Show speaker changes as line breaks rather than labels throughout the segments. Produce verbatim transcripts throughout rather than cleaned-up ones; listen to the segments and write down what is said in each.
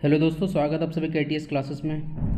Hello दोस्तों, स्वागत है आप सभी के आई टी एस क्लासेस में।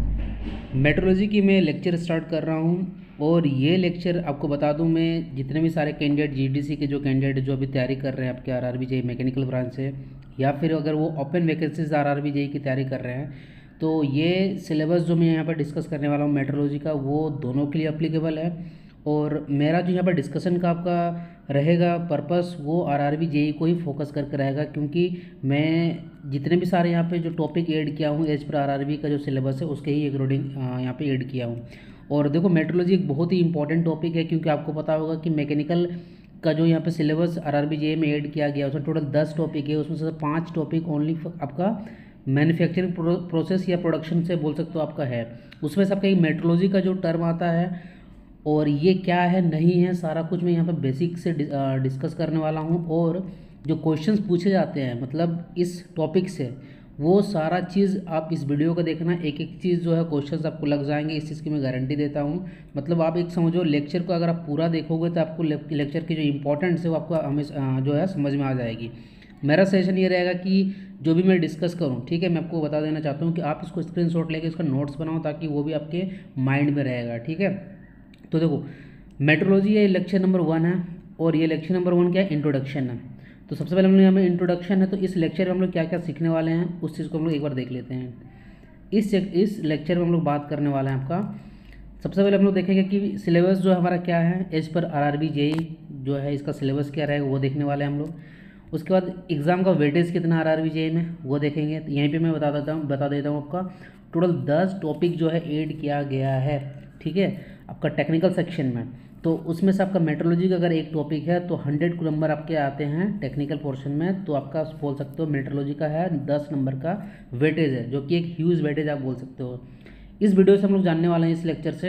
मेट्रोलॉजी की मैं लेक्चर स्टार्ट कर रहा हूं और ये लेक्चर आपको बता दूं, मैं जितने भी सारे कैंडिडेट जी डी सी के जो कैंडिडेट जो अभी तैयारी कर रहे हैं आपके R R B J E mechanical branch से, या फिर अगर वो open vacancies R R B J E की तैयारी कर रहे हैं, तो ये सिलेबस जो मैं यहाँ पर डिस्कस करने वाला हूँ मेट्रोलॉजी का, वो दोनों के लिए अप्लीकेबल है। और मेरा जो यहाँ पर डिस्कशन का आपका रहेगा पर्पस, वो R R B J E को ही फोकस करके रहेगा, क्योंकि मैं जितने भी सारे यहाँ पे जो टॉपिक ऐड किया हूँ as per R R B का जो सिलेबस है उसके ही अकॉर्डिंग यहाँ पे ऐड किया हूँ। और देखो, मेट्रोलॉजी एक बहुत ही इंपॉर्टेंट टॉपिक है, क्योंकि आपको पता होगा कि मैकेनिकल का जो यहाँ पे syllabus R R B J E में ऐड किया गया उसमें टोटल दस टॉपिक है। उसमें से पाँच टॉपिक ओनली आपका मैन्युफैक्चरिंग प्रोसेस या प्रोडक्शन से बोल सकते हो आपका है। उसमें से आपका एक मेट्रोलॉजी का जो टर्म आता है और ये क्या है नहीं है, सारा कुछ मैं यहाँ पे बेसिक से डिस्कस करने वाला हूँ। और जो क्वेश्चंस पूछे जाते हैं मतलब इस टॉपिक से, वो सारा चीज़ आप इस वीडियो को देखना, एक एक चीज़ जो है क्वेश्चंस आपको लग जाएंगे, इस चीज़ की मैं गारंटी देता हूँ। मतलब आप एक समझो, लेक्चर को अगर आप पूरा देखोगे तो आपको लेक्चर की जो इंपॉर्टेंस है वो आपको हमें जो है समझ में आ जाएगी। मेरा सजेशन ये रहेगा कि जो भी मैं डिस्कस करूं, ठीक है, मैं आपको बता देना चाहता हूं कि आप इसको स्क्रीनशॉट लेके इसका नोट्स बनाओ, ताकि वो भी आपके माइंड में रहेगा, ठीक है। तो देखो, मेट्रोलॉजी ये लेक्चर नंबर वन है और ये लेक्चर नंबर वन क्या है, इंट्रोडक्शन है। तो सबसे पहले हम लोग यहाँ में इंट्रोडक्शन है, तो इस लेक्चर में हम लोग क्या क्या सीखने वाले हैं उस चीज़ को हम लोग एक बार देख लेते हैं। इस इस लेक्चर में हम लोग बात करने वाले हैं आपका, सबसे पहले हम लोग देखेंगे कि सिलेबस जो हमारा क्या है as per R R B J E जो है, इसका सिलेबस क्या रहेगा वो देखने वाले हैं हम लोग। उसके बाद एग्ज़ाम का वेटेज कितना R R B J E में वो देखेंगे। तो यहीं पे मैं बता देता हूँ बता देता हूँ आपका टोटल दस टॉपिक जो है ऐड किया गया है, ठीक है, आपका टेक्निकल सेक्शन में। तो उसमें से आपका मेट्रोलॉजी का अगर एक टॉपिक है तो हंड्रेड नंबर आपके आते हैं टेक्निकल पोर्शन में, तो आपका बोल सकते हो मेट्रोलॉजी का है दस नंबर का वेटेज है, जो कि एक ह्यूज वेटेज आप बोल सकते हो। इस वीडियो से हम लोग जानने वाले हैं इस लेक्चर से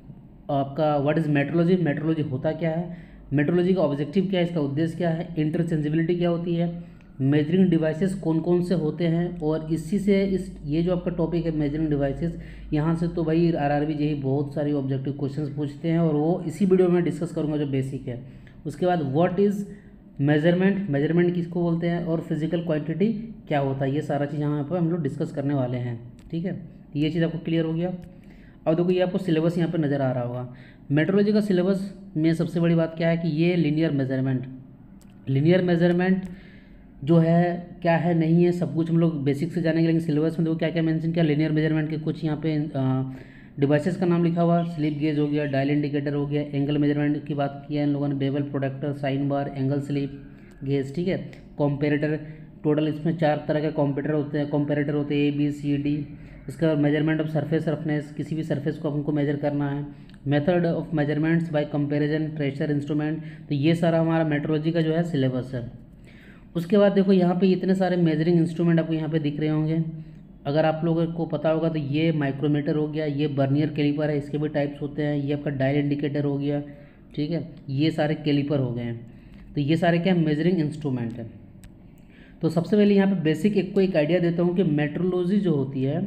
आपका व्हाट इज़ मेट्रोलॉजी, मेट्रोलॉजी होता क्या है, मेट्रोलॉजी का ऑब्जेक्टिव क्या है, इसका उद्देश्य क्या है, इंटरचेंजेबिलिटी क्या होती है, मेजरिंग डिवाइसेस कौन कौन से होते हैं। और इसी से इस ये जो आपका टॉपिक है मेजरिंग डिवाइसेस, यहाँ से तो भाई R R B J E बहुत सारी ऑब्जेक्टिव क्वेश्चंस पूछते हैं, और वो इसी वीडियो में डिस्कस करूँगा जो बेसिक है। उसके बाद व्हाट इज़ मेजरमेंट, मेजरमेंट किसको बोलते हैं, और फिजिकल क्वांटिटी क्या होता है, ये सारा चीज़ यहाँ पर हम लोग डिस्कस करने वाले हैं, ठीक है। ये चीज़ आपको क्लियर हो गया। अब देखो, ये आपको सिलेबस यहाँ पर नज़र आ रहा होगा। मेट्रोलॉजी का सिलेबस में सबसे बड़ी बात क्या है कि ये लीनियर मेजरमेंट, लीनियर मेजरमेंट जो है क्या है नहीं है, सब कुछ हम लोग बेसिक से जानेंगे। लेकिन सिलेबस में देखो क्या क्या मेंशन किया, लीनियर मेजरमेंट के कुछ यहाँ पे डिवाइसेस का नाम लिखा हुआ, स्लिप गेज हो गया, डायल इंडिकेटर हो गया, एंगल मेजरमेंट की बात की है इन लोगों ने, bevel protractor, sine bar, angle slip gauge, ठीक है, कॉम्पेरेटर। टोटल इसमें चार तरह के कॉम्पेरेटर होते हैं कॉम्पेरेटर होते हैं ए बी सी डी। इसका बाद मेजरमेंट ऑफ सरफेस रफनेस, किसी भी सरफेस को हमको मेजर करना है, method of measurements by comparison, pressure instrument. तो ये सारा हमारा मेट्रोलॉजी का जो है सिलेबस है। उसके बाद देखो, यहाँ पे इतने सारे मेजरिंग इंस्ट्रूमेंट आपको यहाँ पे दिख रहे होंगे। अगर आप लोगों को पता होगा तो ये माइक्रोमीटर हो गया, ये बर्नियर कैलिपर है, इसके भी टाइप्स होते हैं, ये आपका डायल इंडिकेटर हो गया, ठीक है, ये सारे कैलिपर हो गए हैं। तो ये सारे क्या मेजरिंग इंस्ट्रूमेंट है। तो सबसे पहले यहाँ पे बेसिक एक को एक आइडिया देता हूँ कि मेट्रोलॉजी जो होती है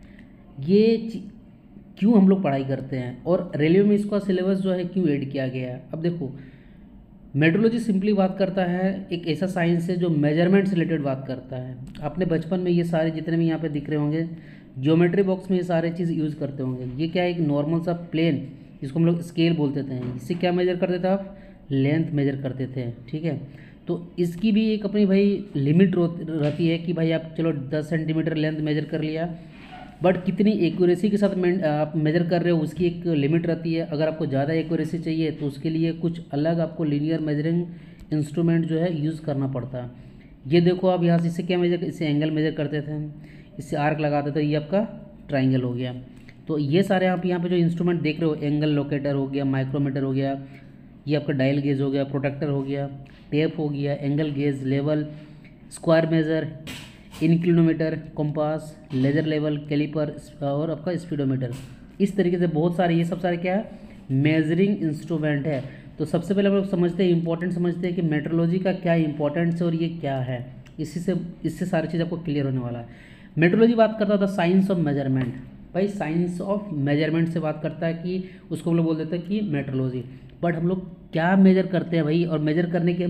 ये क्यों हम लोग पढ़ाई करते हैं, और रेलवे में इसका सिलेबस जो है क्यों ऐड किया गया है। अब देखो, मेट्रोलॉजी सिंपली बात करता है, एक ऐसा साइंस है जो मेजरमेंट से रिलेटेड बात करता है। आपने बचपन में ये सारे जितने भी यहाँ पे दिख रहे होंगे ज्योमेट्री बॉक्स में ये सारे चीज़ यूज़ करते होंगे। ये क्या है, एक नॉर्मल सा प्लेन, जिसको हम लोग स्केल बोलते थे, इससे क्या मेजर करते थे आप, लेंथ मेजर करते थे, ठीक है। तो इसकी भी एक अपनी भाई लिमिट रहती है कि भाई आप चलो दस सेंटीमीटर लेंथ मेजर कर लिया, बट कितनी एक्यूरेसी के साथ आप मेजर कर रहे हो उसकी एक लिमिट रहती है। अगर आपको ज़्यादा एक्यूरेसी चाहिए तो उसके लिए कुछ अलग आपको लीनियर मेजरिंग इंस्ट्रूमेंट जो है यूज़ करना पड़ता है। ये देखो, आप यहाँ से इससे क्या मेजर, इससे एंगल मेजर करते थे, इससे आर्क लगाते थे, ये आपका ट्राइंगल हो गया। तो ये सारे आप यहाँ पे जो इंस्ट्रूमेंट देख रहे हो, एंगल लोकेटर हो गया, माइक्रोमीटर हो गया, ये आपका डायल गेज हो गया, प्रोटेक्टर हो गया, टेप हो गया, angle gauge, level, square measure, inclinometer, compass, laser level, caliper और आपका स्पीडोमीटर। इस तरीके से बहुत सारे ये सब सारे क्या है, मेजरिंग इंस्ट्रूमेंट है। तो सबसे पहले हम लोग समझते हैं, इंपॉर्टेंट समझते हैं कि मेट्रोलॉजी का क्या इंपॉर्टेंस है और ये क्या है। इसी से इससे सारी चीज़ आपको क्लियर होने वाला है। मेट्रोलॉजी बात करता था साइंस ऑफ मेजरमेंट, भाई साइंस ऑफ मेजरमेंट से बात करता है कि उसको हम लोग बोल देते हैं कि मेट्रोलॉजी। बट हम लोग क्या मेजर करते हैं भाई, और मेजर करने के हमें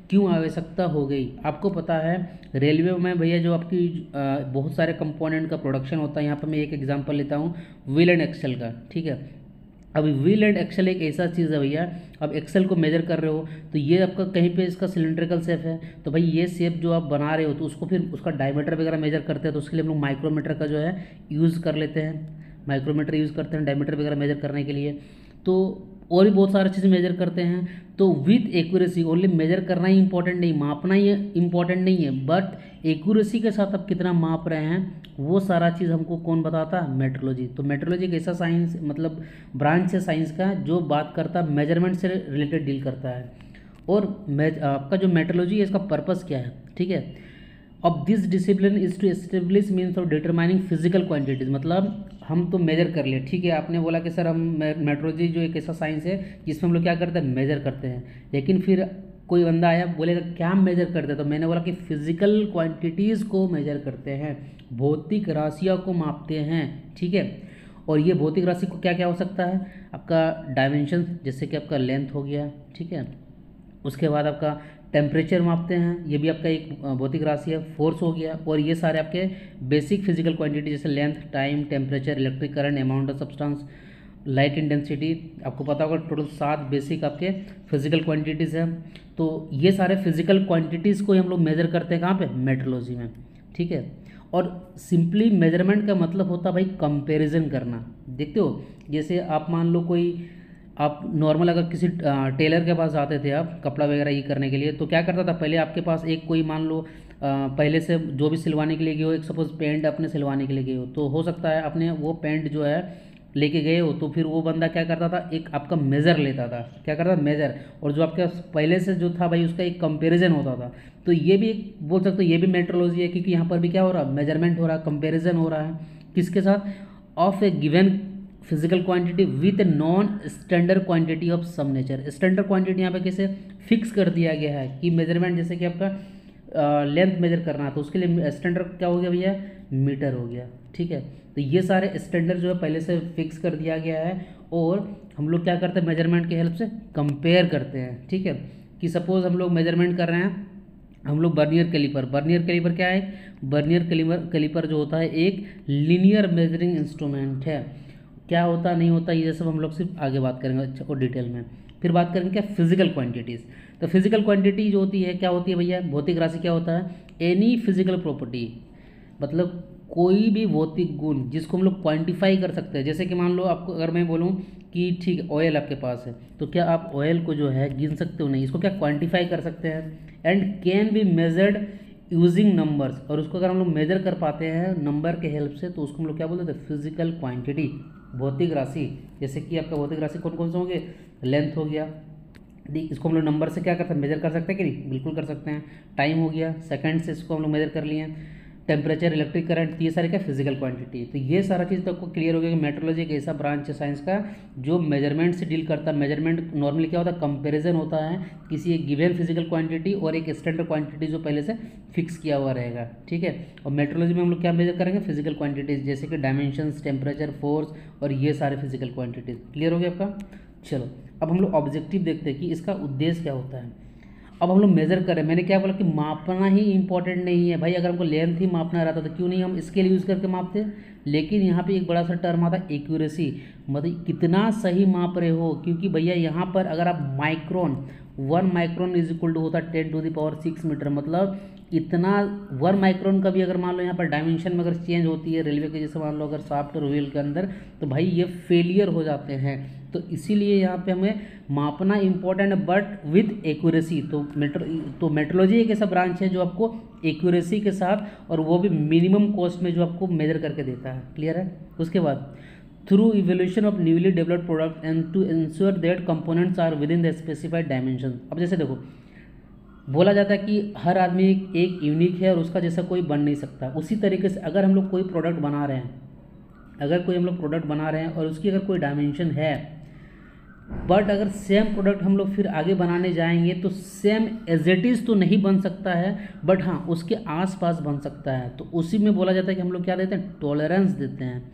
क्यों आवश्यकता हो गई? आपको पता है रेलवे में भैया जो आपकी आ, बहुत सारे कंपोनेंट का प्रोडक्शन होता है। यहाँ पर मैं एक एग्जांपल लेता हूँ व्हील एंड एक्सेल का, ठीक है। अब व्हील एंड एक्सेल एक ऐसा चीज़ है भैया, अब एक्सेल को मेजर कर रहे हो तो ये आपका कहीं पे इसका सिलेंड्रिकल शेप है, तो भाई ये शेप जो आप बना रहे हो तो उसको फिर उसका डायमीटर वगैरह मेजर करते हैं, तो उसके लिए हम लोग माइक्रोमीटर का जो है यूज़ कर लेते हैं, माइक्रोमीटर यूज़ करते हैं डायमीटर वगैरह मेजर करने के लिए। तो और भी बहुत सारी चीज़ें मेजर करते हैं। तो विथ एक्यूरेसी ओनली मेजर करना ही इंपॉर्टेंट नहीं, मापना ही इंपॉर्टेंट नहीं है, बट एक्यूरेसी के साथ आप कितना माप रहे हैं वो सारा चीज़ हमको कौन बताता है? मेट्रोलॉजी। तो मेट्रोलॉजी एक ऐसा साइंस मतलब ब्रांच है साइंस का जो बात करता है मेजरमेंट से रिलेटेड डील करता है। और आपका जो मेट्रोलॉजी है इसका पर्पस क्या है, ठीक है। अब this discipline is to establish means of determining physical quantities, मतलब हम तो मेजर कर लिए, ठीक है। आपने बोला कि सर हम मेट्रोलॉजी जो एक ऐसा साइंस है जिसमें हम लोग क्या करते हैं? मेजर करते हैं। लेकिन फिर कोई बंदा आया बोलेगा क्या मेजर करते हैं? तो मैंने बोला कि फिजिकल क्वांटिटीज़ को मेजर करते हैं, भौतिक राशियों को मापते हैं, ठीक है। और ये भौतिक राशि को क्या क्या हो सकता है? आपका डायमेंशन, जैसे कि आपका लेंथ हो गया, ठीक है। उसके बाद आपका टेम्परेचर मापते हैं, ये भी आपका एक भौतिक राशि है। फोर्स हो गया, और ये सारे आपके बेसिक फिजिकल क्वांटिटी जैसे length, time, temperature, electric current, amount of substance, light intensity, आपको पता होगा टोटल सात बेसिक आपके फिजिकल क्वांटिटीज़ हैं। तो ये सारे फिजिकल क्वांटिटीज़ को हम लोग मेजर करते हैं कहाँ पे? मेट्रोलॉजी में, ठीक है। और सिंपली मेजरमेंट का मतलब होता है भाई कंपैरिजन करना। देखते हो जैसे आप मान लो कोई आप नॉर्मल अगर किसी टेलर के पास जाते थे आप कपड़ा वगैरह ये करने के लिए, तो क्या करता था पहले आपके पास एक कोई मान लो पहले से जो भी सिलवाने के लिए गए हो, एक सपोज पैंट अपने सिलवाने के लिए गए हो, तो हो सकता है आपने वो पैंट जो है लेके गए हो, तो फिर वो बंदा क्या करता था? एक आपका मेज़र लेता था, क्या करता था? मेज़र। और जो आपके पहले से जो था भाई उसका एक कंपैरिजन होता था। तो ये भी एक बोल सकते हो ये भी मेट्रोलॉजी है, क्योंकि यहाँ पर भी क्या हो रहा है? मेजरमेंट हो रहा है, कंपैरिजन हो रहा है किसके साथ? Of a given physical quantity with non standard quantity of some nature. Standard quantity यहाँ पे कैसे फिक्स कर दिया गया है कि मेजरमेंट, जैसे कि आपका लेंथ मेजर करना है तो उसके लिए स्टैंडर्ड क्या हो गया भैया? मीटर हो गया, ठीक है। तो ये सारे स्टैंडर्ड जो है पहले से फिक्स कर दिया गया है, और हम लोग क्या करते हैं? मेजरमेंट की हेल्प से कंपेयर करते हैं, ठीक है। कि सपोज हम लोग मेजरमेंट कर रहे हैं, हम लोग बर्नियर कैलिपर, बर्नियर कैलिपर क्या है? बर्नियर कैलिपर कैलिपर जो होता है एक लीनियर मेजरिंग इंस्ट्रूमेंट है। क्या होता नहीं होता ये सब हम लोग सिर्फ आगे बात करेंगे अच्छा और डिटेल में। फिर बात करेंगे क्या? Physical quantities. तो फिजिकल क्वांटिटी जो होती है क्या होती है भैया? भौतिक राशि क्या होता है? एनी फिजिकल प्रॉपर्टी, मतलब कोई भी भौतिक गुण जिसको हम लोग क्वांटिफाई कर सकते हैं। जैसे कि मान लो आपको अगर मैं बोलूँ कि ठीक है ऑयल आपके पास है, तो क्या आप ऑयल को जो है गिन सकते हो? नहीं, इसको क्या क्वांटिफाई कर सकते हैं? And can be measured using numbers, और उसको अगर हम लोग मेजर कर पाते हैं नंबर के हेल्प से तो उसको हम लोग क्या बोलते हैं? फिजिकल क्वांटिटी, भौतिक राशि। जैसे कि आपका भौतिक राशि कौन कौन से होंगे? लेंथ हो गया, इसको हम लोग नंबर से क्या कर सकते हैं? मेजर कर सकते हैं कि नहीं? बिल्कुल कर सकते हैं। टाइम हो गया, सेकंड से इसको हम लोग मेजर कर लिए हैं। टेम्परेचर, इलेक्ट्रिक करंट, ये सारे क्या? Physical quantity. तो ये सारा चीज़ तो आपको क्लियर हो गया कि मेट्रोलॉजी एक ऐसा ब्रांच है साइंस का जो मेजरमेंट से डील करता है। मेजरमेंट नॉर्मली क्या होता है? कंपैरिजन होता है किसी एक गिवन फिजिकल क्वांटिटी और एक स्टैंडर्ड क्वांटिटी जो पहले से फिक्स किया हुआ रहेगा, ठीक है। और मेट्रोलॉजी में हम लोग क्या मेजर करेंगे? फिजिकल क्वांटिटीज, जैसे कि डायमेंशंस, टेम्परेचर, फोर्स और ये सारे फिजिकल क्वांटिटीज। क्लियर हो गया आपका? चलो अब हम लोग ऑब्जेक्टिव देखते हैं कि इसका उद्देश्य क्या होता है। अब हम लोग मेजर करें, मैंने क्या बोला कि मापना ही इंपॉर्टेंट नहीं है भाई। अगर हमको लेंथ ही मापना रहता तो क्यों नहीं हम स्केल यूज़ करके मापते। लेकिन यहाँ पे एक बड़ा सा टर्म आता है एक्यूरेसी, मतलब कितना सही माप रहे हो। क्योंकि भैया यहाँ पर अगर आप micron, one micron is equal to होता है ten to the power six metre, मतलब इतना वन माइक्रोन का भी अगर मान लो यहाँ पर डायमेंशन में अगर चेंज होती है रेलवे के, जैसे मान लो अगर शाफ्ट और व्हील के अंदर, तो भाई ये फेलियर हो जाते हैं। तो इसीलिए यहाँ पे हमें मापना इंपॉर्टेंट है, बट विद एक्यूरेसी। तो मेट्रो तो मेट्रोलॉजी एक ऐसा ब्रांच है जो आपको एक्यूरेसी के साथ और वो भी मिनिमम कॉस्ट में जो आपको मेजर करके देता है। क्लियर है? उसके बाद through evolution of newly developed product and to ensure that components are within the specified dimension. अब जैसे देखो बोला जाता है कि हर आदमी एक, एक यूनिक है और उसका जैसा कोई बन नहीं सकता। उसी तरीके से अगर हम लोग कोई प्रोडक्ट बना रहे हैं, अगर कोई हम लोग प्रोडक्ट बना रहे हैं और उसकी अगर कोई डायमेंशन है, बट अगर सेम प्रोडक्ट हम लोग फिर आगे बनाने जाएंगे तो सेम एज इट इज़ तो नहीं बन सकता है, बट हाँ उसके आसपास बन सकता है। तो उसी में बोला जाता है कि हम लोग क्या देते हैं? टॉलरेंस देते हैं।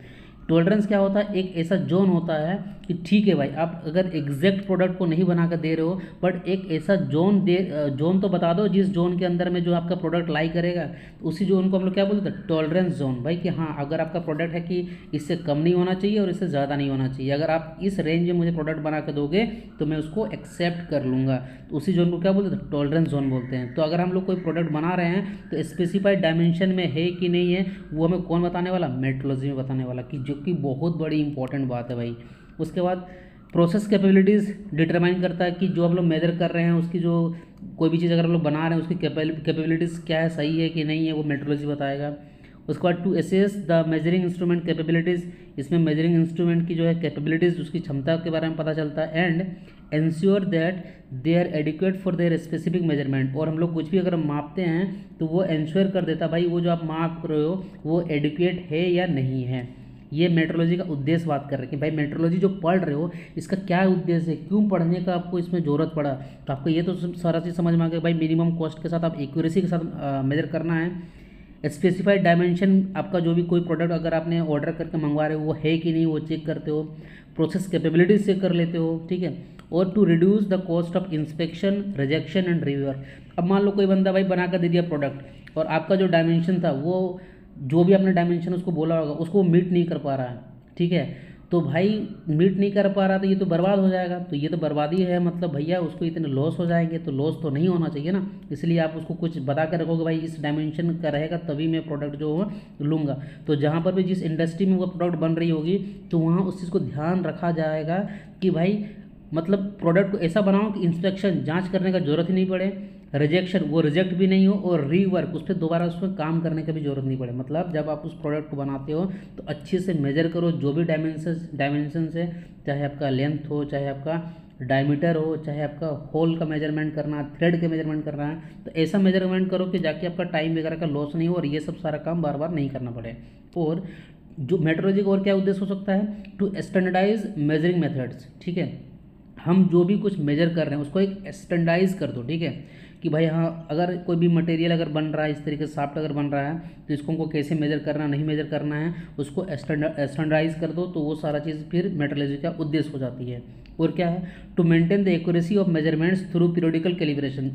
टॉलरेंस क्या होता है, एक ऐसा जोन होता है कि ठीक है भाई आप अगर एग्जैक्ट प्रोडक्ट को नहीं बना कर दे रहे हो, बट एक ऐसा जोन दे जोन तो बता दो जिस जोन के अंदर में जो आपका प्रोडक्ट लाई करेगा, तो उसी जोन को हम लोग क्या बोलते हैं, टॉलरेंस जोन। भाई कि हाँ अगर आपका प्रोडक्ट है कि इससे कम नहीं होना चाहिए और इससे ज़्यादा नहीं होना चाहिए, अगर आप इस रेंज में मुझे प्रोडक्ट बना कर दोगे तो मैं उसको एक्सेप्ट कर लूँगा, तो उसी जोन को क्या बोलते हैं, टॉलरेंस जोन बोलते हैं। तो अगर हम लोग कोई प्रोडक्ट बना रहे हैं तो स्पेसिफाइड डायमेंशन में है कि नहीं है, वो हमें कौन बताने वाला, मेट्रोलॉजी में बताने वाला, कि जो कि बहुत बड़ी इंपॉर्टेंट बात है भाई। उसके बाद प्रोसेस कैपेबिलिटीज़ डिटरमाइन करता है कि जो हम लोग मेजर कर रहे हैं उसकी जो कोई भी चीज़ अगर हम लोग बना रहे हैं उसकी कैपेबिलिटीज़ क्या है, सही है कि नहीं है, वो मेट्रोलॉजी बताएगा। उसके बाद to assess the measuring instrument capabilities, इसमें मेजरिंग इंस्ट्रूमेंट की जो है कैपेबिलिटीज़ उसकी क्षमता के बारे में पता चलता है। And ensure that they are adequate for their specific measurement, और हम लोग कुछ भी अगर मापते हैं तो वो एंश्योर कर देता भाई वो जो आप माप रहे हो वो एडिक्वेट है या नहीं है। ये मेट्रोलॉजी का उद्देश्य बात कर रहे हैं कि भाई मेट्रोलॉजी जो पढ़ रहे हो इसका क्या उद्देश्य है, क्यों पढ़ने का आपको इसमें ज़रूरत पड़ा। तो आपको ये तो सारा चीज़ समझ में आ गया भाई, मिनिमम कॉस्ट के साथ आप एक्यूरेसी के साथ मेजर करना है। स्पेसिफाइड डायमेंशन, आपका जो भी कोई प्रोडक्ट अगर आपने ऑर्डर करके मंगवा रहे हो वो है कि नहीं वो चेक करते हो। प्रोसेस कैपेबिलिटीज चेक कर लेते हो, ठीक है। और to reduce the cost of inspection, rejection and reviewer. अब मान लो कोई बंदा भाई बना कर दे दिया प्रोडक्ट और आपका जो डायमेंशन था वो जो भी आपने डायमेंशन उसको बोला होगा उसको वो मीट नहीं कर पा रहा है, ठीक है। तो भाई मीट नहीं कर पा रहा तो ये तो बर्बाद हो जाएगा, तो ये तो बर्बादी है, मतलब भैया उसको इतने लॉस हो जाएंगे, तो लॉस तो नहीं होना चाहिए ना। इसलिए आप उसको कुछ बता कर रखोगे भाई इस डायमेंशन का रहेगा तभी मैं प्रोडक्ट जो है लूँगा। तो जहाँ पर भी जिस इंडस्ट्री में वो प्रोडक्ट बन रही होगी तो वहाँ उस चीज़ को ध्यान रखा जाएगा कि भाई मतलब प्रोडक्ट को ऐसा बनाओ कि इंस्पेक्शन जांच करने का जरूरत ही नहीं पड़े, रिजेक्शन वो रिजेक्ट भी नहीं हो, और रीवर्क उस पर दोबारा उस पर काम करने का भी जरूरत नहीं पड़े। मतलब जब आप उस प्रोडक्ट को बनाते हो तो अच्छे से मेजर करो जो भी डायमेंशन डायमेंशन से, चाहे आपका लेंथ हो, चाहे आपका डायमीटर हो, चाहे आपका होल का मेजरमेंट करना है, थ्रेड का मेजरमेंट करना है, तो ऐसा मेजरमेंट करो कि जाके आपका टाइम वगैरह का लॉस नहीं हो और ये सब सारा काम बार बार नहीं करना पड़े। और जो मेट्रोलॉजी का और क्या उद्देश्य हो सकता है, टू स्टैंडर्डाइज मेजरिंग मेथड्स, ठीक है। हम जो भी कुछ मेजर कर रहे हैं उसको एक स्टैंडर्डाइज कर दो, ठीक है, कि भाई हाँ अगर कोई भी मटेरियल अगर बन रहा है इस तरीके से साफ्ट अगर बन रहा है तो इसको हमको कैसे मेजर करना नहीं मेजर करना है उसको स्टैंडर्डाइज कर दो, तो वो सारा चीज़ फिर मेट्रोलॉजी का उद्देश्य हो जाती है। और क्या है, to maintain the accuracy of measurements through periodical calibration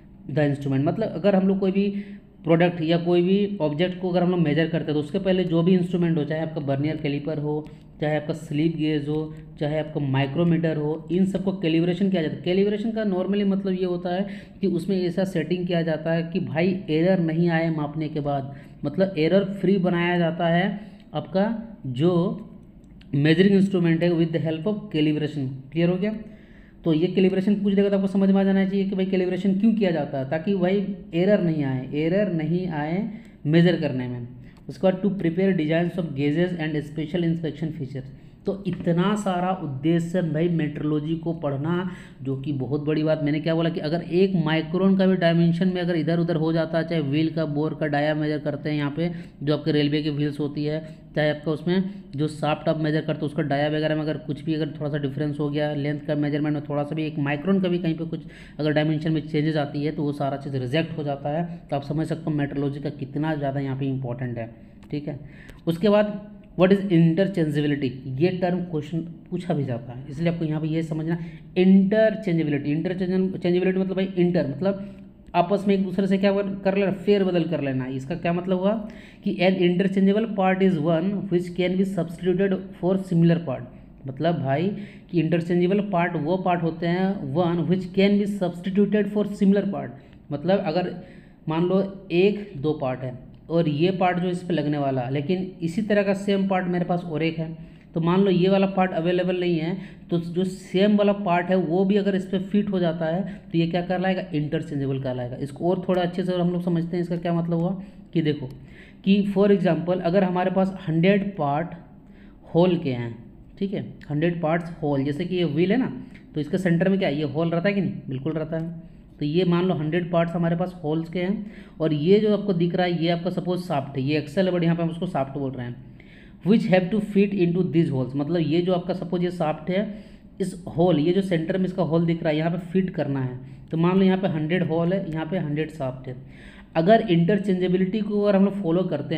the instrument. मतलब अगर हम लोग कोई भी प्रोडक्ट या कोई भी ऑब्जेक्ट को अगर हम लोग मेजर करते हैं तो उसके पहले जो भी इंस्ट्रूमेंट हो, चाहे आपका बर्नियर कैलिपर हो, चाहे आपका स्लीप गेज हो, चाहे आपका माइक्रोमीटर हो, इन सबको कैलिब्रेशन किया जाता है। कैलिब्रेशन का नॉर्मली मतलब ये होता है कि उसमें ऐसा सेटिंग किया जाता है कि भाई एरर नहीं आए मापने के बाद, मतलब एरर फ्री बनाया जाता है आपका जो मेजरिंग इंस्ट्रूमेंट है with the help of calibration. Clear हो गया। तो ये कैलिब्रेशन पूछ देगा तो आपको समझ में आ जाना चाहिए कि भाई कैलिब्रेशन क्यों किया जाता है, ताकि भाई एरर नहीं आए एरर नहीं आए मेजर करने में। उसके बाद to prepare designs of gauges and special inspection features. तो इतना सारा उद्देश्य भाई मेट्रोलॉजी को पढ़ना, जो कि बहुत बड़ी बात। मैंने क्या बोला कि अगर एक माइक्रोन का भी डायमेंशन में अगर इधर उधर हो जाता है, चाहे व्हील का बोर का डाया मेजर करते हैं यहाँ पे जो आपके रेलवे की व्हील्स होती है, चाहे आपका उसमें जो शाफ्ट आप मेजर करते हो उसका डाया वगैरह में अगर कुछ भी अगर थोड़ा सा डिफरेंस हो गया, लेंथ का मेजरमेंट में थोड़ा सा भी एक माइक्रोन का भी कहीं पे कुछ अगर डायमेंशन में चेंजेस आती है तो वो सारा चीज़ रिजेक्ट हो जाता है। तो आप समझ सकते हो मेट्रोलॉजी का कितना ज़्यादा यहाँ पे इंपॉर्टेंट है, ठीक है। उसके बाद व्हाट इज इंटरचेंजेबिलिटी, ये टर्म क्वेश्चन पूछा भी जाता है, इसलिए आपको यहाँ पे ये समझना इंटरचेंजेबिलिटी। इंटरचेंजेबिलिटी मतलब भाई इंटर मतलब आपस में एक दूसरे से क्या कर लेना, फेर बदल कर लेना। इसका क्या मतलब हुआ कि an interchangeable part is one which can be substituted for similar part. मतलब भाई कि इंटरचेंजेबल पार्ट वो पार्ट होते हैं one which can be substituted for similar part. मतलब अगर मान लो एक दो पार्ट है और ये पार्ट जो इस पे लगने वाला, लेकिन इसी तरह का सेम पार्ट मेरे पास और एक है, तो मान लो ये वाला पार्ट अवेलेबल नहीं है, तो जो सेम वाला पार्ट है वो भी अगर इस पर फिट हो जाता है तो ये क्या कहलाएगा, इंटरचेंजेबल कहलाएगा। इसको और थोड़ा अच्छे से हम लोग समझते हैं। इसका क्या मतलब हुआ कि देखो कि फॉर एग्जांपल अगर हमारे पास हंड्रेड पार्ट होल के हैं, ठीक है, हंड्रेड पार्ट्स होल, जैसे कि ये व्हील है ना, तो इसके सेंटर में क्या ये होल रहता है कि नहीं, बिल्कुल रहता है। तो ये मान लो हंड्रेड पार्ट्स हमारे पास होल्स के हैं, और ये जो आपको दिख रहा है ये आपका सपोज शाफ्ट है, ये एक्सेल है बट यहाँ पे हम उसको शाफ्ट बोल रहे हैं। Which have to fit into this holes, मतलब ये जो आपका सपोज ये शाफ्ट है, इस होल ये जो सेंटर में इसका होल दिख रहा है यहाँ पे फिट करना है। तो मान लो यहाँ पे हंड्रेड होल है, यहाँ पे हंड्रेड शाफ्ट है। अगर इंटरचेंजेबिलिटी को अगर हम लोग फॉलो करते हैं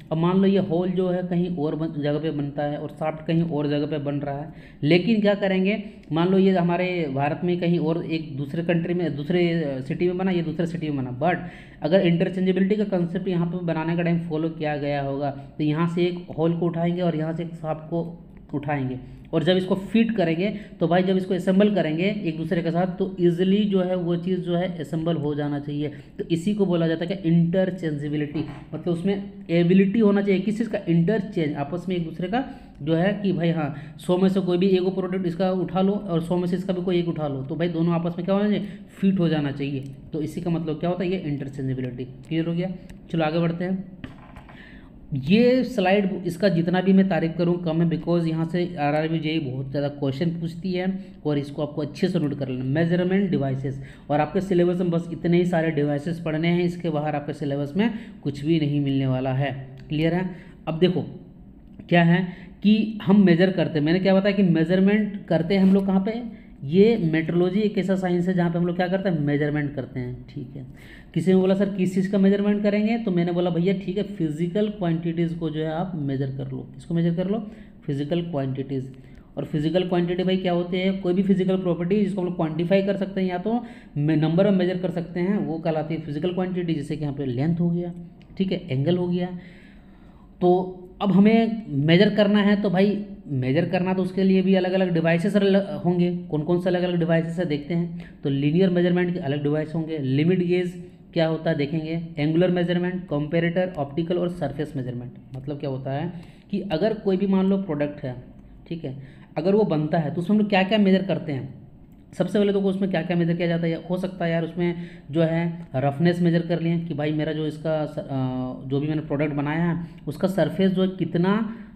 अब मान लो ये होल जो है कहीं और जगह पे बनता है और शाफ्ट कहीं और जगह पे बन रहा है, लेकिन क्या करेंगे, मान लो ये हमारे भारत में कहीं और एक दूसरे कंट्री में दूसरे सिटी में बना, ये दूसरे सिटी में बना, बट अगर इंटरचेंजेबिलिटी का कंसेप्ट यहाँ पे बनाने का टाइम फॉलो किया गया होगा तो यहाँ से एक होल को उठाएंगे और यहाँ से एक शाफ्ट को उठाएंगे, और जब इसको फिट करेंगे तो भाई जब इसको असेंबल करेंगे एक दूसरे के साथ तो इजीली जो है वो चीज़ जो है असेंबल हो जाना चाहिए। तो इसी को बोला जाता है कि इंटरचेंजेबिलिटी, मतलब उसमें एबिलिटी होना चाहिए किस चीज़ का, इंटरचेंज, आपस में एक दूसरे का जो है कि भाई हाँ सौ में से कोई भी एगो प्रोडक्ट इसका उठा लो और सौ में से इसका भी कोई एक उठा लो, तो भाई दोनों आपस में क्या होना चाहिए, फिट हो जाना चाहिए। तो इसी का मतलब क्या होता है, ये इंटरचेंजेबिलिटी। क्लियर हो गया, चलो आगे बढ़ते हैं। ये स्लाइड इसका जितना भी मैं तारीफ करूँ कम है, बिकॉज यहाँ से आर आर बी जेई बहुत ज़्यादा क्वेश्चन पूछती है और इसको आपको अच्छे से नोट कर लेना। मेजरमेंट डिवाइसेस, और आपके सिलेबस में बस इतने ही सारे डिवाइसेस पढ़ने हैं, इसके बाहर आपके सिलेबस में कुछ भी नहीं मिलने वाला है। क्लियर है। अब देखो क्या है कि हम मेजर करते हैं, मैंने क्या बताया कि मेजरमेंट करते हैं हम लोग कहाँ पे, ये मेट्रोलॉजी एक ऐसा साइंस है जहाँ पे हम लोग क्या करते हैं, मेजरमेंट करते हैं। ठीक है, किसी ने बोला सर किस चीज़ का मेजरमेंट करेंगे, तो मैंने बोला भैया ठीक है फिजिकल क्वांटिटीज़ को जो है आप मेजर कर लो। किसको मेजर कर लो, फिजिकल क्वांटिटीज़। और फिजिकल क्वांटिटी भाई क्या होते हैं, कोई भी फिजिकल प्रॉपर्टी जिसको हम लोग क्वान्टिफाई कर सकते हैं या तो नंबर में मेजर कर सकते हैं, वो कहलाती है फिजिकल क्वांटिटी। जैसे कि यहाँ पे लेंथ हो गया, ठीक है, एंगल हो गया। तो अब हमें मेजर करना है तो भाई मेजर करना तो उसके लिए भी अलग अलग डिवाइसेस होंगे। कौन कौन से अलग अलग डिवाइसेस है देखते हैं। तो लीनियर मेजरमेंट के अलग डिवाइस होंगे, लिमिट गेज क्या होता है देखेंगे, एंगुलर मेजरमेंट, कंपैरेटर, ऑप्टिकल और सरफेस मेजरमेंट। मतलब क्या होता है कि अगर कोई भी मान लो प्रोडक्ट है, ठीक है, अगर वो बनता है तो उसमें हम लोग क्या क्या मेजर करते हैं। सबसे पहले तो उसमें क्या क्या मेजर किया जाता है, हो सकता है यार उसमें जो है रफनेस मेजर कर लिए कि भाई मेरा जो इसका जो भी मैंने प्रोडक्ट बनाया है उसका सरफेस जो है कितना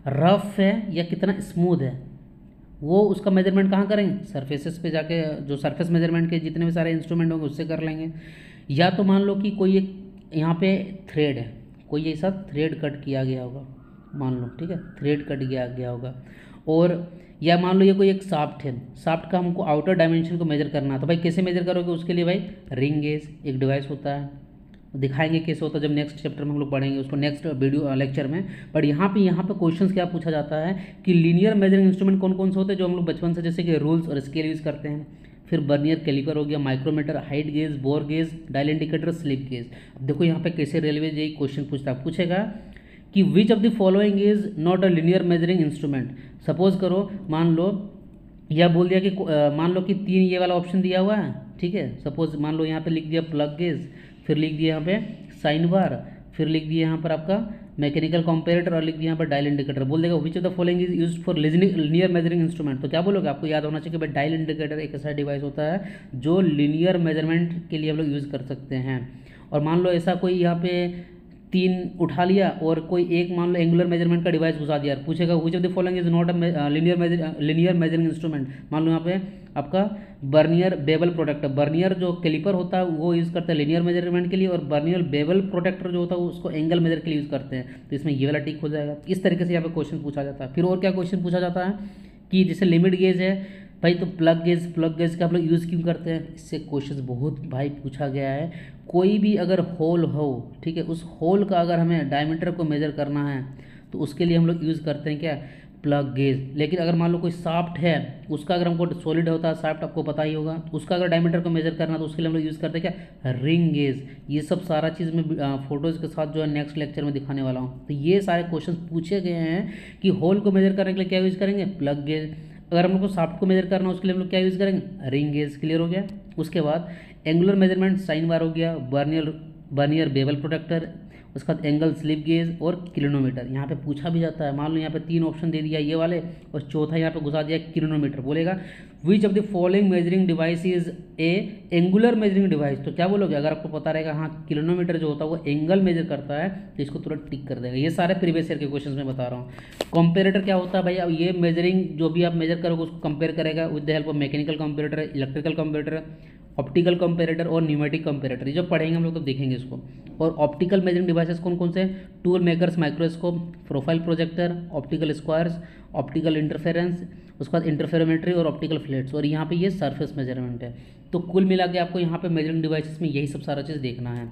रफ है या कितना स्मूथ है, वो उसका मेजरमेंट कहाँ करेंगे, सरफेसेस पे जाके जो सरफेस मेजरमेंट के जितने भी सारे इंस्ट्रूमेंट होंगे उससे कर लेंगे। या तो मान लो कि कोई एक यहाँ पे थ्रेड है, कोई ऐसा थ्रेड कट किया गया होगा मान लो, ठीक है, थ्रेड कट किया गया होगा। और या मान लो ये कोई एक शाफ्ट है, शाफ्ट का हमको आउटर डायमेंशन को मेजर करना है, तो भाई कैसे मेजर करोगे, उसके लिए भाई रिंग गेज एक डिवाइस होता है, दिखाएंगे कैसे होता है जब नेक्स्ट चैप्टर में हम लोग पढ़ेंगे उसको, नेक्स्ट वीडियो लेक्चर में। बट यहाँ पे यहाँ पे क्वेश्चंस क्या पूछा जाता है कि लीनियर मेजरिंग इंस्ट्रूमेंट कौन कौन से होते हैं जो हम लोग बचपन से जैसे कि रूल्स और स्केल यूज़ करते हैं। फिर बर्नियर कैलिपर हो गया, micrometer, height gauge, bore gauge, dial indicator, slip gauge. अब देखो यहाँ पे कैसे रेलवे यही क्वेश्चन पूछता पूछेगा कि which of the following is not a linear measuring instrument. Suppose करो मान लो या बोल दिया कि मान लो कि तीन ये वाला ऑप्शन दिया हुआ है, ठीक है, सपोज मान लो यहाँ पे लिख दिया प्लग गेज, फिर लिख दिया यहाँ पे साइन बार, फिर लिख दिया यहाँ पर आपका मैकेनिकल कंपैरेटर और लिख दिया यहाँ पर डायल इंडिकेटर। बोल देगा which of the following is used for linear measuring instrument. तो क्या बोलोगे, आपको याद होना चाहिए कि भाई डायल इंडिकेटर एक ऐसा डिवाइस होता है जो लीनियर मेजरमेंट के लिए हम लोग यूज़ कर सकते हैं। और मान लो ऐसा कोई यहाँ पे तीन उठा लिया और कोई एक मान लो एंगुलर मेजरमेंट का डिवाइस घुसा दिया, पूछेगा which of the following is not a linear measure linear measuring instrument. मान लो यहाँ पे आपका बर्नियर बेवल प्रोटेक्टर, बर्नियर जो कैलिपर होता है वो यूज़ करते हैं लीनियर मेजरमेंट के लिए, और बर्नियर बेवल प्रोटेक्टर जो होता है उसको एंगल मेजर के लिए यूज़ करते हैं। तो इसमें ये वाला टिक हो जाएगा। इस तरीके से यहाँ पे क्वेश्चन पूछा जाता है। फिर और क्या क्वेश्चन पूछा जाता है कि जैसे लिमिट गेज है भाई, तो प्लग गेज प्लग गेज का आप लोग यूज़ क्यों करते हैं, इससे क्वेश्चन बहुत भाई पूछा गया है। कोई भी अगर होल हो, ठीक है, उस होल का अगर हमें डायमीटर को मेजर करना है तो उसके लिए हम लोग यूज़ करते हैं क्या, प्लग गेज। लेकिन अगर मान लो कोई शाफ्ट है उसका अगर हमको सॉलिड होता है शाफ्ट, आपको पता ही होगा, उसका अगर डायमीटर को मेजर करना तो उसके लिए हम लोग यूज़ करते हैं क्या, रिंग गेज। ये सब सारा चीज़ मैं फोटोज़ के साथ जो है नेक्स्ट लेक्चर में दिखाने वाला हूँ। तो ये सारे क्वेश्चन पूछे गए हैं कि होल को मेजर करने के लिए क्या यूज़ करेंगे, प्लग गेज। अगर हम लोग को शाफ्ट को मेजर करना है उसके लिए हम लोग क्या यूज़ करेंगे, रिंग गेज। क्लियर हो गया। उसके बाद एंगुलर मेजरमेंट साइन बार हो गया, बर्नियर बर्नियर बेवल प्रोटेक्टर, उसके बाद एंगल स्लिप गेज और क्लिनोमीटर। यहाँ पे पूछा भी जाता है, मान लो यहाँ पे तीन ऑप्शन दे दिया ये वाले और चौथा यहाँ पे घुसा दिया क्लिनोमीटर। बोलेगा which of the following measuring device is a angular measuring device. तो क्या बोलोगे, अगर आपको पता रहेगा हाँ क्लिनोमीटर जो होता है वो एंगल मेजर करता है तो इसको तुरंत टिक कर देगा। ये सारे प्रीवियस ईयर के क्वेश्चन में बता रहा हूँ। कंपेरेटर क्या होता है भाई, अब ये मेजरिंग जो भी आप मेजर करोगे उसको कंपेयर करेगा with the help of mechanical comparator, electrical comparator, optical comparator और न्यूमेटिक कंपेरेटर। ये जो पढ़ेंगे हम लोग तो देखेंगे इसको। और ऑप्टिकल मेजरिंग डिवाइसेस कौन कौन से, tool makers, microscope, profile projector, optical squares, optical interference, उसके बाद इंटरफेरोमेट्री और ऑप्टिकल फ्लैट्स। और यहाँ पे ये सरफेस मेजरमेंट है। तो कुल मिला के आपको यहाँ पे मेजरिंग डिवाइसेस में यही सब सारा चीज़ देखना है।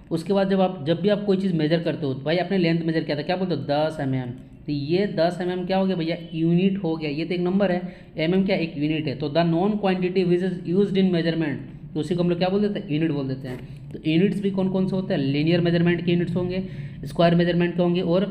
उसके बाद जब आप जब भी आप कोई चीज़ मेजर करते हो तो भाई आपने लेंथ मेजर किया था, क्या बोलते हो, दस एम एम। तो ये दस एम एम क्या हो गया भैया, यूनिट हो गया। ये तो एक नंबर है, एम एम क्या, एक यूनिट है। तो the non quantity which is used in measurement, तो उसी को हम लोग क्या बोल देते हैं, यूनिट बोल देते हैं। तो यूनिट्स भी कौन कौन से होते हैं, लीनियर मेजरमेंट के यूनिट्स होंगे, स्क्वायर मेजरमेंट के होंगे, और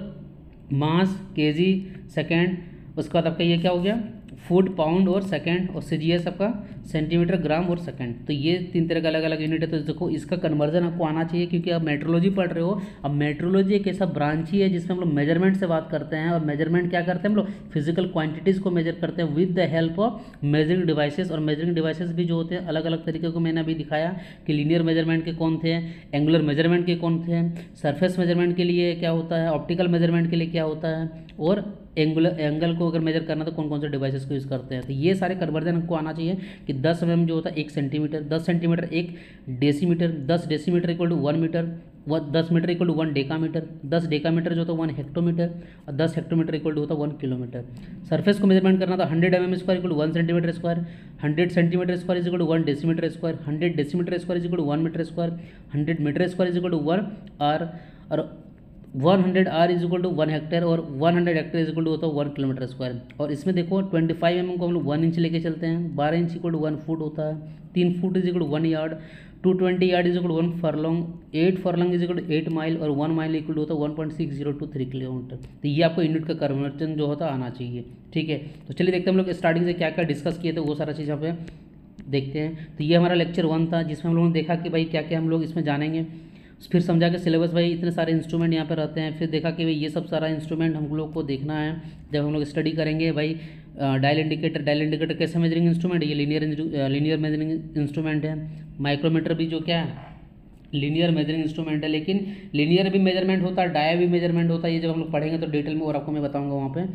मास, केजी, सेकेंड, उसके बाद आपका ये क्या हो गया, फुट, पाउंड और सेकंड, और सी जी एस आपका सेंटीमीटर, ग्राम और सेकंड। तो ये तीन तरह का अलग अलग यूनिट है। तो देखो इसका कन्वर्जन आपको आना चाहिए, क्योंकि आप मेट्रोलॉजी पढ़ रहे हो। अब मेट्रोलॉजी एक ऐसा ब्रांच ही है जिसमें हम लोग मेजरमेंट से बात करते हैं, और मेजरमेंट क्या करते हैं हम लोग, फिजिकल क्वांटिटीज़ को मेजर करते हैं with the help of measuring devices. और मेजरिंग डिवाइसेस भी जो होते हैं अलग अलग तरीके को मैंने अभी दिखाया कि लीनियर मेजरमेंट के कौन थे, एंगुलर मेजरमेंट के कौन थे, सरफेस मेजरमेंट के लिए क्या होता है, ऑप्टिकल मेजरमेंट के लिए क्या होता है, और एंगुलर एंगल को अगर मेजर करना तो कौन कौन से डिवाइसेस को यूज़ करते हैं। तो ये सारे कन्वर्जन हमको आना चाहिए कि दस एम एम जो होता है एक सेंटीमीटर, दस सेंटीमीटर एक डेसीमीटर, दस decimetre equal to one metre, व दस metre equal to one decametre, दस डेकामीटर जो होता है वन हेक्टोमीटर, और दस हेक्टोमीटर इक्वल टू होता है वन किलोमीटर। सरफेस को मेजरमेंट करना था hundred M M square equal to one centimetre square, hundred centimetre square is equal to one decimetre square, hundred decimetre square is equal to one metre square, hundred metre square is equal to one are, और one hundred are is equal to one hectare, और one hundred hectare is equal to होता है one kilometre square. और इसमें देखो twenty five M M को हम लोग वन इंच लेके चलते हैं, बारह inch equal to one foot होता है, तीन foot is equal to one yard, two twenty yard is equal to one furlong, eight furlong is equal to eight mile, और वन माइल इक्वल टू होता है one point six zero two three kilometre. तो ये आपको unit का conversion जो होता है आना चाहिए, ठीक है। तो चलिए देखते हैं हम लोग स्टार्टिंग से क्या क्या डिस्कस किए थे, वो सारा चीज़ यहाँ पे देखते हैं। तो ये हमारा लेक्चर वन था, जिसमें हम लोगों ने देखा कि भाई क्या क्या हम लोग इसमें जानेंगे, फिर समझा कि सिलेबस भाई इतने सारे इंस्ट्रूमेंट यहाँ पे रहते हैं, फिर देखा कि भाई ये सब सारा इंस्ट्रूमेंट हम लोग को देखना है जब हम लोग स्टडी करेंगे। भाई डायल इंडिकेटर, डायल इंडिकेटर कैसे मेजरिंग इंस्ट्रूमेंट है, ये लीनियर लीनियर मेजरिंग इंस्ट्रूमेंट है। माइक्रोमीटर भी जो क्या है, लीनियर मेजरिंग इंस्ट्रूमेंट है, लेकिन लीनियर भी मेजरमेंट होता है, डाया भी मेजरमेंट होता है। ये जब हम लोग पढ़ेंगे तो डिटेल में और आपको मैं बताऊँगा वहाँ पर।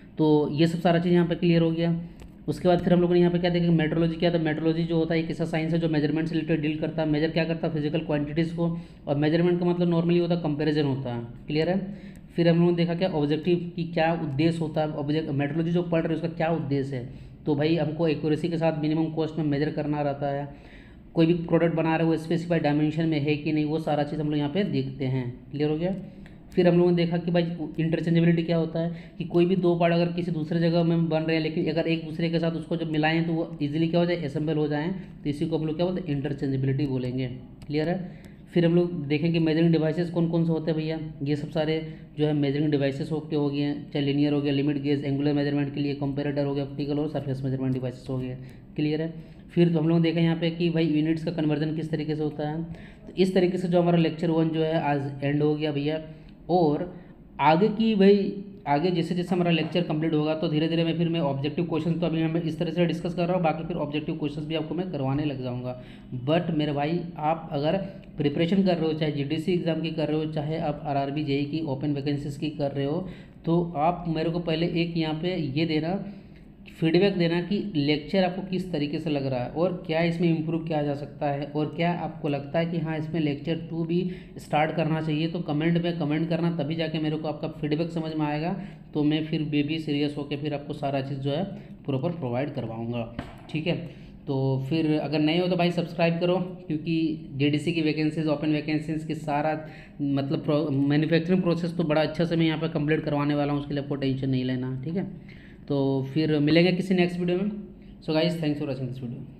तो ये सब सारा चीज़ यहाँ पर क्लियर हो गया। उसके बाद फिर हम लोगों ने यहाँ पे क्या देखा, मेट्रोलॉजी क्या था। मेट्रोलॉजी जो होता है एक ऐसा साइंस है जो मेजरमेंट से रिलेटेड डील करता है। मेजर क्या करता है, फिजिकल क्वांटिटीज़ को, और मेजरमेंट का मतलब नॉर्मली होता है कंपैरिजन होता है, क्लियर है। फिर हम लोगों ने देखा क्या ऑब्जेक्टिव की क्या उद्देश्य होता है, ऑब्जेक्ट मेट्रोलॉजी जो पढ़ रहे हैं उसका क्या उद्देश्य है। तो भाई हमको एक्यूरेसी के साथ मिनिमम कॉस्ट में मेजर करना रहता है, कोई भी प्रोडक्ट बना रहे हो वो स्पेसिफाइड डायमेंशन में है कि नहीं, वो सारा चीज़ हम लोग यहाँ पे देखते हैं, क्लियर हो गया। फिर हम लोगों ने देखा कि भाई इंटरचेंजेबिलिटी क्या होता है, कि कोई भी दो पार्ट अगर किसी दूसरे जगह में बन रहे हैं, लेकिन अगर एक दूसरे के साथ उसको जब मिलाएं तो वो इजीली क्या हो जाए, असेंबल हो जाएं, तो इसी को हम लोग क्या बोलते हैं, इंटरचेंजेबिलिटी बोलेंगे, क्लियर है। फिर हम लोग देखेंगे मेजरिंग डिवाइसेस कौन कौन से होते हैं भैया। ये सब सारे जो है मेजरिंग डिवाइसेस होके हो गए हैं, चाहे लीनियर हो गया, लिमिट गेज, एंगुलर मेजरमेंट के लिए कंपेरेटर हो गया, ऑप्टिकल और सरफेस मेजरमेंट डिवाइसेस हो गए, क्लियर है। फिर तो हम लोग देखें यहाँ पे कि भाई यूनिट्स का कन्वर्जन किस तरीके से होता है। तो इस तरीके से जो हमारा लेक्चर वन जो है आज एंड हो गया भैया। और आगे की भाई आगे जैसे जैसे हमारा लेक्चर कंप्लीट होगा तो धीरे धीरे मैं फिर मैं ऑब्जेक्टिव क्वेश्चन तो अभी मैं इस तरह से डिस्कस कर रहा हूँ, बाकी फिर ऑब्जेक्टिव क्वेश्चंस भी आपको मैं करवाने लग जाऊँगा। बट मेरे भाई आप अगर प्रिपरेशन कर रहे हो, चाहे जीडीसी एग्ज़ाम की कर रहे हो, चाहे आप आरआरबी जेई की ओपन वैकेंसीज की कर रहे हो, तो आप मेरे को पहले एक यहाँ पे ये देना, फीडबैक देना कि लेक्चर आपको किस तरीके से लग रहा है और क्या इसमें इम्प्रूव किया जा सकता है, और क्या आपको लगता है कि हाँ इसमें लेक्चर टू भी स्टार्ट करना चाहिए। तो कमेंट में कमेंट करना, तभी जाके मेरे को आपका फीडबैक समझ में आएगा, तो मैं फिर बेबी सीरियस होकर फिर आपको सारा चीज़ जो है प्रॉपर प्रोवाइड करवाऊँगा, ठीक है। तो फिर अगर नहीं हो तो भाई सब्सक्राइब करो, क्योंकि जेडीसी की वैकेंसीज, ओपन वैकेंसीज की सारा मतलब मैन्युफैक्चरिंग प्रोसेस तो बड़ा अच्छा से मैं यहाँ पर कंप्लीट करवाने वाला हूँ, उसके लिए आपको टेंशन नहीं लेना, ठीक है। तो फिर मिलेंगे किसी नेक्स्ट वीडियो में। So guys, thanks for watching this video.